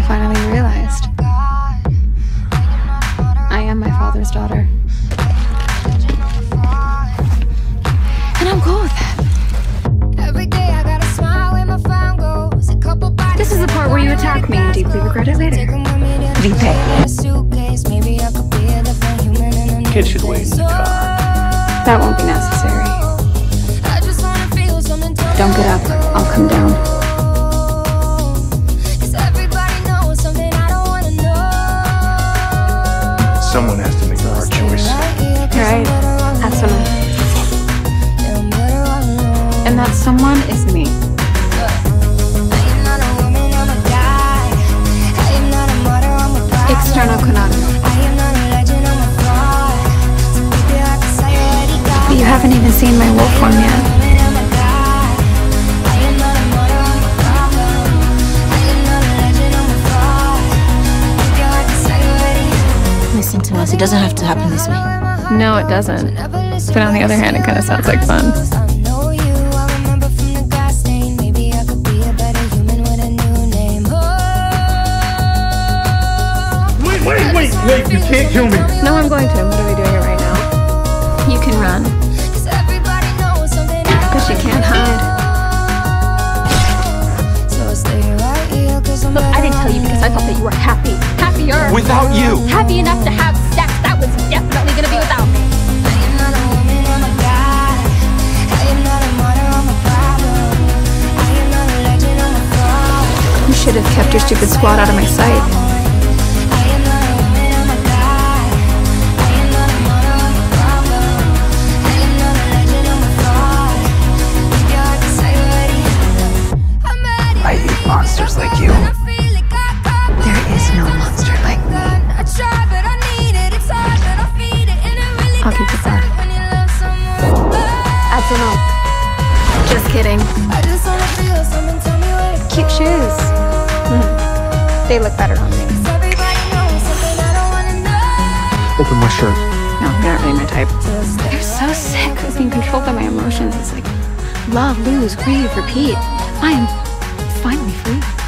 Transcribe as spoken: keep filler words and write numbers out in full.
finally realized I am my father's daughter. And I'm cool with that. This is the part where you attack me and deeply regret it later. Repay. Kid should wait in the car. That won't be necessary. Don't get up. I'll come down. Someone has to make a hard choice. You're right. That's someone. And that someone is me. External canonical. But you haven't even seen my wolf form yet. Listen to us. It doesn't have to happen this way. No, it doesn't. But on the other hand, it kind of sounds like fun. Wait, wait, wait, wait, you can't kill me. No, I'm going to. I'm literally doing it right now. You can run. But you can't hide. Look, I didn't tell you because I thought that you were happy. Happier. Without you. Happy enough to have sex. That was definitely gonna be without me. You should have kept your stupid squad out of my sight. I hate monsters like you. There is no monster like me. I'll keep it there. Absolutely. Just kidding. Cute shoes. Mm. They look better on me. Open my shirt. No, you're not really my type. They're so sick of being controlled by my emotions. It's like love, lose, grieve, repeat. I am finally free.